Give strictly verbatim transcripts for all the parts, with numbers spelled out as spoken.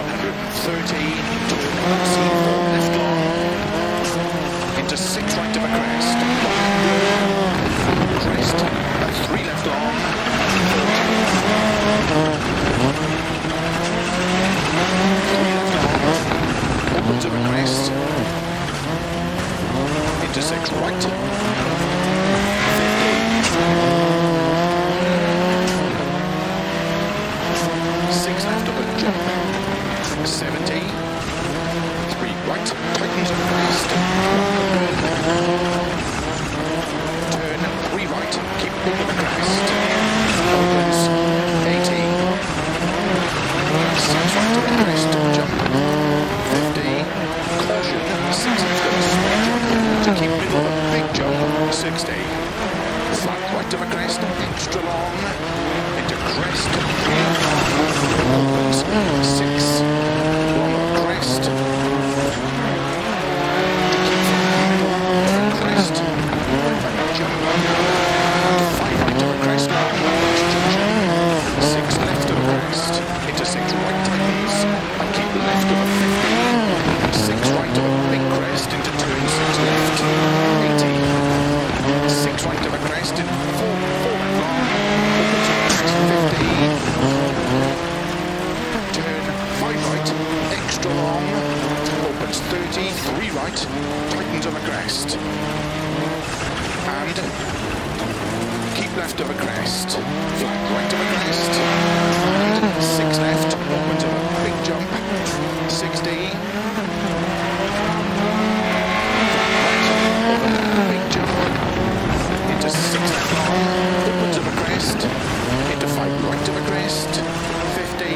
one hundred thirty, turn C four left long, into six right of a crest, crest, uh, three left long, three left long, opens of a crest, into six right, six left of a jump, seventy, three right, tightens of a crest, turn three right, keep over the crest, opens, eighty, six right of a crest, jump, fifty, caution, six left of a small jump, to keep middle of a big jump, sixty, flat right of a crest, extra long, into crest, opens, six, long of a crest, crest, jump, five right of a crest, six left of a crest, into six right tightens, and keep left of a fifty, six right of a big crest, into turn six left, eighty, six right of a crest, in four, four left long, opens of a crest, fifty, turn five right, extra long, opens thirty, three right, tightens of a crest, and keep left of a crest, flat right of a crest, and six left, opens of a big jump, sixty, flat right, over a big jump, into six left long, opens of a crest, into five right of a crest, fifty,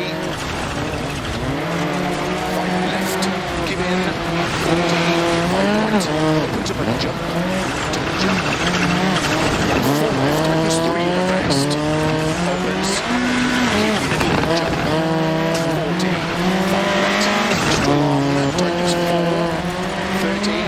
five left, give in, forty, five right, opens of a jump, to jump, four left, tightens three of a crest, opens, keep middle of a jump, forty, five right, extra long, tightens four, thirty,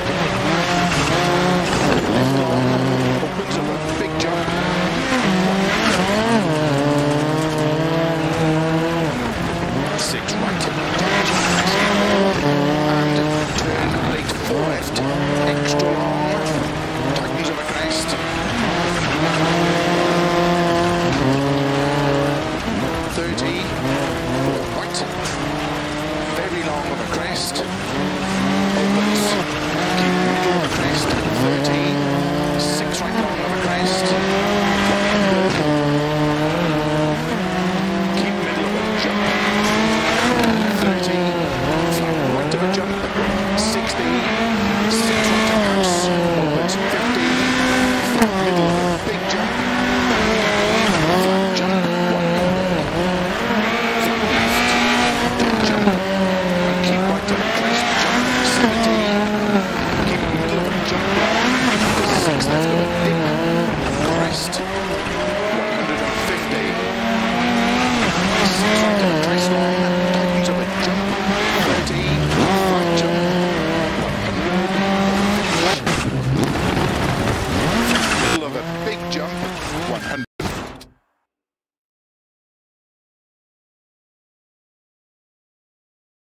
left long, opens of a big jump, six right.